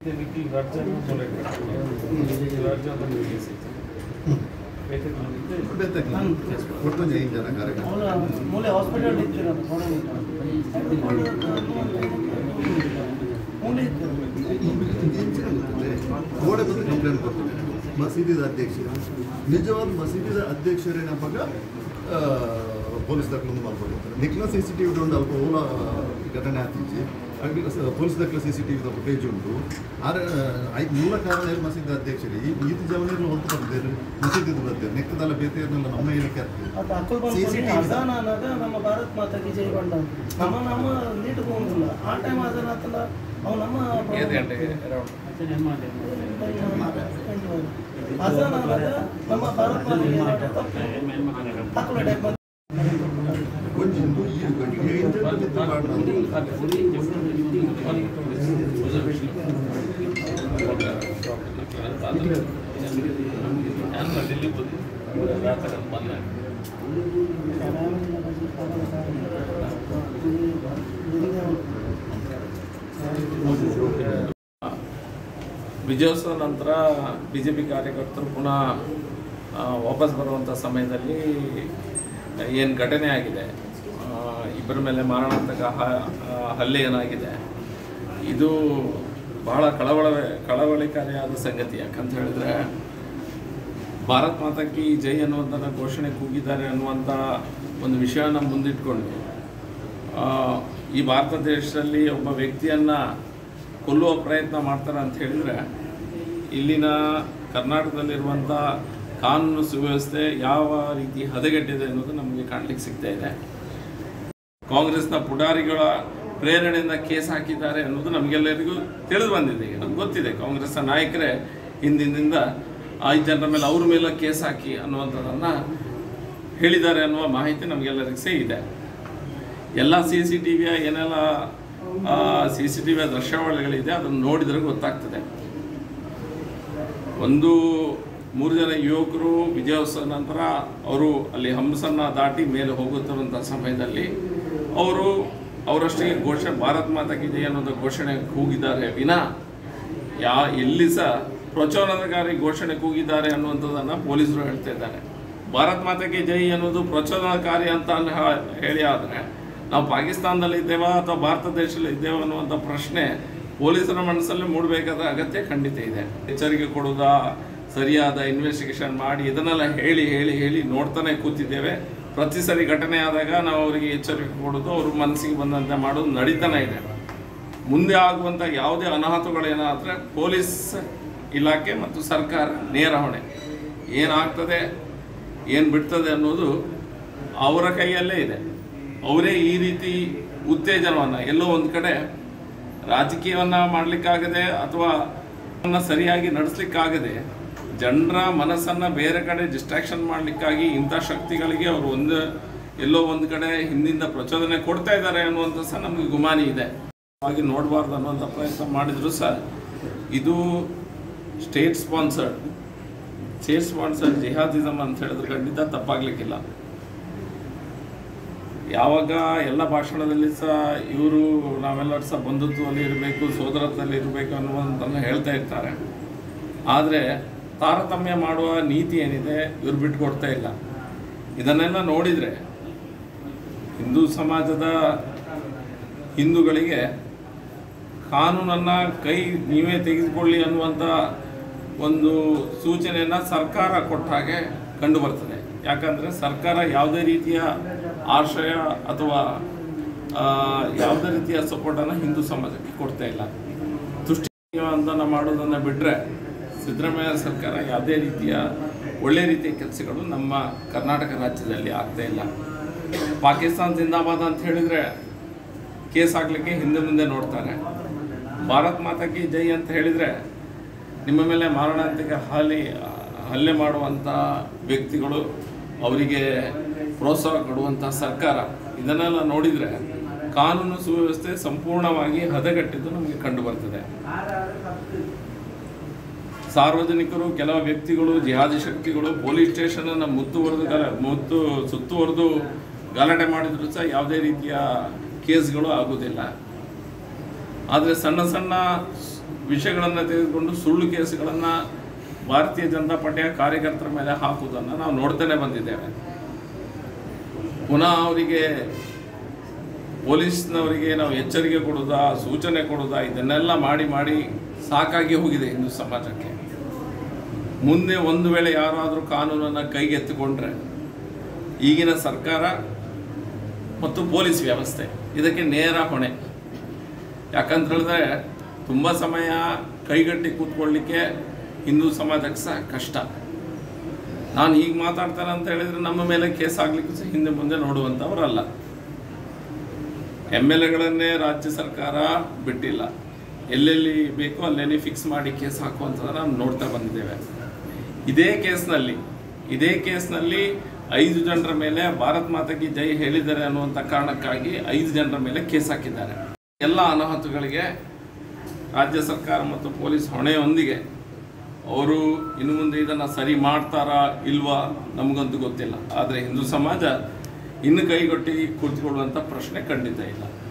ಗೋಡೆ ಬಂದು ಕಂಪ್ಲೇಂಟ್ ಕೊಡ್ತೀನಿ ಮಸೀದಿದ ಅಧ್ಯಕ್ಷರು ನಿಜವಾದ ಮಸೀದಿದ ಅಧ್ಯಕ್ಷರೇನಪ್ಪಾಗ ಪೊಲೀಸ್ ದಾಖಲೆ ಮಾಡ್ಕೊಂಡಿರ್ತಾರೆ ನಿಕ್ಲ CCTV ಒಂದು ಅಲ್ಪ ಓಲ ಘಟನೆ ಆಗ್ತಿದ್ವಿ ಪೊಲೀಸ್ ದಾಖಲೆ CCTV ಪೇಜ್ ಉಂಟು ಮೂಲ ಕಾರಣ ಮಸೀದಿ ಅಧ್ಯಕ್ಷರು ಈದ್ ಜವನರು ಹೊತ್ತು ಬರ್ತಾರೆ ಮಸೀದಿದು ಬರ್ತಾರೆ ನೆಕ್ಕದಲ್ಲ ಬೇತೆಯನ್ನೆಲ್ಲ ನಮ್ಮ ಹೇಳಿಕೆ ನಮ್ಮ ಭಾರತ್ ಮಾತಾಗಿ ಜೈ ಬಂಡ ನಮ್ಮ ನೀಟ್ಕೊಂಡಿಲ್ಲ ಆ ಟೈಮ್ ಅದನ್ನ ಅವು ನಮ್ಮ ನಮ್ಮ ಭಾರತ್ ವಿಜಯೋತ್ಸವ ನಂತರ BJP ಕಾರ್ಯಕರ್ತರು ಪುನಃ ವಾಪಸ್ ಬರುವಂಥ ಸಮಯದಲ್ಲಿ ಏನು ಘಟನೆ ಆಗಿದೆ, ಇಬ್ಬರ ಮೇಲೆ ಮಾರಣಾಂತಕ ಹಲ್ಲೆ ಏನಾಗಿದೆ, ಇದು ಬಹಳ ಕಳವಳಿಕಾರಿಯಾದ ಸಂಗತಿ. ಯಾಕಂತ ಹೇಳಿದ್ರೆ ಭಾರತ್ ಮಾತಾ ಕಿ ಜೈ ಅನ್ನುವಂಥ ಘೋಷಣೆ ಕೂಗಿದ್ದಾರೆ ಅನ್ನುವಂಥ ಒಂದು ವಿಷಯನ ಮುಂದಿಟ್ಕೊಂಡು ಈ ಭಾರತ ದೇಶದಲ್ಲಿ ಒಬ್ಬ ವ್ಯಕ್ತಿಯನ್ನು ಕೊಲ್ಲುವ ಪ್ರಯತ್ನ ಮಾಡ್ತಾರೆ ಅಂತ ಹೇಳಿದರೆ ಇಲ್ಲಿನ ಕರ್ನಾಟಕದಲ್ಲಿರುವಂಥ ಕಾನೂನು ಸುವ್ಯವಸ್ಥೆ ಯಾವ ರೀತಿ ಹದಗೆಟ್ಟಿದೆ ಅನ್ನೋದು ನಮಗೆ ಕಾಣಲಿಕ್ಕೆ ಸಿಗ್ತಾ ಇದೆ. ಕಾಂಗ್ರೆಸ್ನ ಪುಡಾರಿಗಳ ಪ್ರೇರಣೆಯಿಂದ ಕೇಸ್ ಹಾಕಿದ್ದಾರೆ ಅನ್ನೋದು ನಮಗೆಲ್ಲರಿಗೂ ತಿಳಿದು ಬಂದಿದೆ. ಈಗ ನಮ್ಗೆ ಗೊತ್ತಿದೆ ಕಾಂಗ್ರೆಸ್ನ ನಾಯಕರೇ ಹಿಂದಿನಿಂದ 5 ಜನರ ಮೇಲೆ ಅವ್ರ ಮೇಲೆ ಕೇಸ್ ಹಾಕಿ ಅನ್ನುವಂಥದ್ದನ್ನು ಹೇಳಿದ್ದಾರೆ ಅನ್ನುವ ಮಾಹಿತಿ ನಮಗೆಲ್ಲರಿಗೂ ಇದೆ. ಎಲ್ಲ CCTVಯ ಏನೆಲ್ಲ CCTV ದೃಶ್ಯಾವಳಿಗಳಿದೆ ಅದನ್ನು ನೋಡಿದರೆ ಗೊತ್ತಾಗ್ತದೆ. 3 ಜನ ಯುವಕರು ವಿಜಯೋತ್ಸವ ನಂತರ ಅವರು ಅಲ್ಲಿ ಹಂಸನ್ನು ದಾಟಿ ಮೇಲೆ ಹೋಗುತ್ತಿರುವಂಥ ಸಮಯದಲ್ಲಿ ಅವರು ಅವರಷ್ಟಿಗೆ ಭಾರತ್ ಮಾತಾ ಕಿ ಜೈ ಅನ್ನೋದು ಘೋಷಣೆ ಕೂಗಿದ್ದಾರೆ ವಿನಾ ಎಲ್ಲಿ ಸಹ ಪ್ರಚೋದನಕಾರಿ ಘೋಷಣೆ ಕೂಗಿದ್ದಾರೆ ಅನ್ನುವಂಥದ್ದನ್ನು ಪೊಲೀಸರು ಹೇಳ್ತಾ ಇದ್ದಾರೆ. ಭಾರತ್ ಮಾತಾ ಕಿ ಜೈ ಅನ್ನೋದು ಪ್ರಚೋದನಕಾರಿ ಅಂತ ಹೇಳಿ ಆದರೆ ನಾವು ಪಾಕಿಸ್ತಾನದಲ್ಲಿ ಇದ್ದೇವಾ ಅಥವಾ ಭಾರತ ದೇಶದಲ್ಲಿ ಇದ್ದೇವೆ ಅನ್ನುವಂಥ ಪ್ರಶ್ನೆ ಪೊಲೀಸರ ಮನಸ್ಸಲ್ಲಿ ಮೂಡಬೇಕಾದ ಅಗತ್ಯ ಖಂಡಿತ ಇದೆ. ಎಚ್ಚರಿಕೆ ಕೊಡೋದಾ, ಸರಿಯಾದ ಇನ್ವೆಸ್ಟಿಗೇಷನ್ ಮಾಡಿ ಇದನ್ನೆಲ್ಲ ಹೇಳಿ ನೋಡ್ತಾನೆ ಕೂತಿದ್ದೇವೆ. ಪ್ರತಿ ಸರಿ ಘಟನೆ ಆದಾಗ ನಾವು ಅವರಿಗೆ ಎಚ್ಚರಿಕೆ ಕೊಡೋದು, ಅವ್ರ ಮನಸ್ಸಿಗೆ ಬಂದಂತೆ ಮಾಡೋದು ನಡೀತಾನೆ ಇದೆ. ಮುಂದೆ ಆಗುವಂಥ ಯಾವುದೇ ಅನಾಹುತಗಳೇನಾದರೆ ಪೊಲೀಸ್ ಇಲಾಖೆ ಮತ್ತು ಸರ್ಕಾರ ನೇರ ಹೊಣೆ. ಏನಾಗ್ತದೆ ಏನು ಬಿಡ್ತದೆ ಅನ್ನೋದು ಅವರ ಕೈಯಲ್ಲೇ ಇದೆ. ಅವರೇ ಈ ರೀತಿ ಉತ್ತೇಜನವನ್ನು ಎಲ್ಲೋ ಒಂದು ಕಡೆ ರಾಜಕೀಯವನ್ನು ಮಾಡಲಿಕ್ಕಾಗದೆ ಅಥವಾ ಸರಿಯಾಗಿ ನಡೆಸಲಿಕ್ಕಾಗದೆ ಜನರ ಮನಸ್ಸನ್ನು ಬೇರೆ ಕಡೆ ಡಿಸ್ಟ್ರಾಕ್ಷನ್ ಮಾಡಲಿಕ್ಕಾಗಿ ಇಂಥ ಶಕ್ತಿಗಳಿಗೆ ಅವರು ಎಲ್ಲೋ ಒಂದು ಕಡೆ ಹಿಂದಿಂದ ಪ್ರಚೋದನೆ ಕೊಡ್ತಾ ಇದ್ದಾರೆ ಅನ್ನುವಂಥ ಸಹ ನಮಗೆ ಗುಮಾನಿ ಇದೆ. ಹಾಗೆ ನೋಡಬಾರ್ದು ಅನ್ನುವಂಥ ಪ್ರಯತ್ನ ಮಾಡಿದರೂ ಸಹ ಇದು ಸ್ಟೇಟ್ ಸ್ಪಾನ್ಸರ್ಡ್ ಜಿಹಾದಿಸಮ್ ಅಂತ ಹೇಳಿದ್ರೆ ಖಂಡಿತ ತಪ್ಪಾಗಲಿಕ್ಕಿಲ್ಲ. ಯಾವಾಗ ಎಲ್ಲ ಭಾಷಣದಲ್ಲಿ ಸಹ ಇವರು ನಾವೆಲ್ಲರೂ ಸಹ ಬಂಧುತ್ವದಲ್ಲಿ ಇರಬೇಕು, ಸೋದರತ್ವದಲ್ಲಿ ಇರಬೇಕು ಅನ್ನುವಂಥನ್ನು ಹೇಳ್ತಾ ಇರ್ತಾರೆ. ಆದರೆ ತಾರತಮ್ಯ ಮಾಡುವ ನೀತಿ ಏನಿದೆ ಇವ್ರು ಬಿಟ್ಟುಕೊಡ್ತಾ ಇಲ್ಲ. ಇದನ್ನೆಲ್ಲ ನೋಡಿದರೆ ಹಿಂದೂ ಸಮಾಜದ ಹಿಂದೂಗಳಿಗೆ ಕಾನೂನನ್ನು ನೀವೇ ತೆಗೆದುಕೊಳ್ಳಿ ಅನ್ನುವಂಥ ಒಂದು ಸೂಚನೆಯನ್ನು ಸರ್ಕಾರ ಕೊಟ್ಟ ಹಾಗೆ ಕಂಡು ಬರ್ತದೆ. ಯಾಕಂದರೆ ಸರ್ಕಾರ ಯಾವುದೇ ರೀತಿಯ ಆಶ್ರಯ ಅಥವಾ ಯಾವುದೇ ರೀತಿಯ ಸಪೋರ್ಟನ್ನು ಹಿಂದೂ ಸಮಾಜಕ್ಕೆ ಕೊಡ್ತಾ ಇಲ್ಲ. ತುಷ್ಟಿಯನ್ನು ಮಾಡೋದನ್ನು ಬಿಟ್ಟರೆ ಸಿದ್ದರಾಮಯ್ಯ ಸರ್ಕಾರ ಯಾವುದೇ ರೀತಿಯ ಒಳ್ಳೆಯ ರೀತಿಯ ಕೆಲಸಗಳು ನಮ್ಮ ಕರ್ನಾಟಕ ರಾಜ್ಯದಲ್ಲಿ ಆಗ್ತಾ ಇಲ್ಲ. ಪಾಕಿಸ್ತಾನ ಜಿಂದಾಬಾದ್ ಅಂತ ಹೇಳಿದರೆ ಕೇಸ್ ಹಾಕಲಿಕ್ಕೆ ಹಿಂದೆ ಮುಂದೆ ನೋಡ್ತಾರೆ. ಭಾರತ್ ಮಾತಾ ಕಿ ಜೈ ಅಂತ ಹೇಳಿದರೆ ನಿಮ್ಮ ಮೇಲೆ ಮಾರಣಾಂತಿಕ ಹಲ್ಲೆ ಮಾಡುವಂಥ ವ್ಯಕ್ತಿಗಳು, ಅವರಿಗೆ ಪ್ರೋತ್ಸಾಹ ಕೊಡುವಂಥ ಸರ್ಕಾರ, ಇದನ್ನೆಲ್ಲ ನೋಡಿದರೆ ಕಾನೂನು ಸುವ್ಯವಸ್ಥೆ ಸಂಪೂರ್ಣವಾಗಿ ಹದಗೆಟ್ಟಿದ್ದು ನಮಗೆ ಕಂಡು ಬರ್ತದೆ. ಸಾರ್ವಜನಿಕರು, ಕೆಲವು ವ್ಯಕ್ತಿಗಳು, ಜಿಹಾದಿ ಶಕ್ತಿಗಳು ಪೊಲೀಸ್ ಸ್ಟೇಷನನ್ನು ಸುತ್ತುವರೆದು ಗಲಾಟೆ ಮಾಡಿದರೂ ಸಹ ಯಾವುದೇ ರೀತಿಯ ಕೇಸ್ಗಳು ಆಗೋದಿಲ್ಲ. ಆದರೆ ಸಣ್ಣ ವಿಷಯಗಳನ್ನು ತೆಗೆದುಕೊಂಡು ಸುಳ್ಳು ಕೇಸುಗಳನ್ನು ಭಾರತೀಯ ಜನತಾ ಪಾರ್ಟಿಯ ಕಾರ್ಯಕರ್ತರ ಮೇಲೆ ಹಾಕುವುದನ್ನು ನಾವು ನೋಡ್ತಾನೆ ಬಂದಿದ್ದೇವೆ. ಪುನಃ ಅವರಿಗೆ ಪೊಲೀಸ್ನವರಿಗೆ ನಾವು ಎಚ್ಚರಿಕೆ ಕೊಡೋದಾ, ಸೂಚನೆ ಕೊಡೋದಾ, ಇದನ್ನೆಲ್ಲ ಮಾಡಿ ಮಾಡಿ ಸಾಕಾಗಿ ಹೋಗಿದೆ ಹಿಂದೂ ಸಮಾಜಕ್ಕೆ. ಮುಂದೆ ಒಂದು ವೇಳೆ ಯಾರಾದರೂ ಕಾನೂನನ್ನು ಕೈಗೆತ್ತಿಕೊಂಡ್ರೆ ಈಗಿನ ಸರ್ಕಾರ ಮತ್ತು ಪೊಲೀಸ್ ವ್ಯವಸ್ಥೆ ಇದಕ್ಕೆ ನೇರ ಹೊಣೆ. ಯಾಕಂತ ಹೇಳಿದ್ರೆ ತುಂಬ ಸಮಯ ಕೈಗಟ್ಟಿ ಕೂತ್ಕೊಳ್ಳಿಕ್ಕೆ ಹಿಂದೂ ಸಮಾಜಕ್ಕೆ ಸಹ ಕಷ್ಟ. ನಾನು ಈಗ ಮಾತಾಡ್ತೇನೆ ಅಂತ ಹೇಳಿದರೆ ನಮ್ಮ ಮೇಲೆ ಕೇಸ್ ಆಗಲಿಕ್ಕೂ ಸಹ ಹಿಂದೆ ಮುಂದೆ ನೋಡುವಂಥವರಲ್ಲ. MLAಗಳನ್ನೇ ರಾಜ್ಯ ಸರ್ಕಾರ ಬಿಟ್ಟಿಲ್ಲ, ಎಲ್ಲೆಲ್ಲಿ ಬೇಕೋ ಅಲ್ಲೆಲ್ಲಿ ಫಿಕ್ಸ್ ಮಾಡಿ ಕೇಸ್ ಹಾಕುವಂಥದ್ದನ್ನು ನಾವು ನೋಡ್ತಾ ಬಂದಿದ್ದೇವೆ. ಇದೇ ಕೇಸ್ನಲ್ಲಿ 5 ಜನರ ಮೇಲೆ ಭಾರತ್ ಮಾತಾಕಿ ಜೈ ಹೇಳಿದ್ದಾರೆ ಅನ್ನುವಂಥ ಕಾರಣಕ್ಕಾಗಿ 5 ಜನರ ಮೇಲೆ ಕೇಸ್ ಹಾಕಿದ್ದಾರೆ. ಎಲ್ಲ ಅನಾಹುತಗಳಿಗೆ ರಾಜ್ಯ ಸರ್ಕಾರ ಮತ್ತು ಪೊಲೀಸ್ ಹೊಣೆಯೊಂದಿಗೆ ಅವರು ಇನ್ನು ಮುಂದೆ ಇದನ್ನು ಸರಿ ಮಾಡ್ತಾರಾ ಇಲ್ವಾ ನಮಗಂತೂ ಗೊತ್ತಿಲ್ಲ. ಆದರೆ ಹಿಂದೂ ಸಮಾಜ ಇನ್ನು ಕೈಗೊಟ್ಟಿ ಕೂತ್ಕೊಳ್ಳುವಂಥ ಪ್ರಶ್ನೆ ಖಂಡಿತ ಇಲ್ಲ.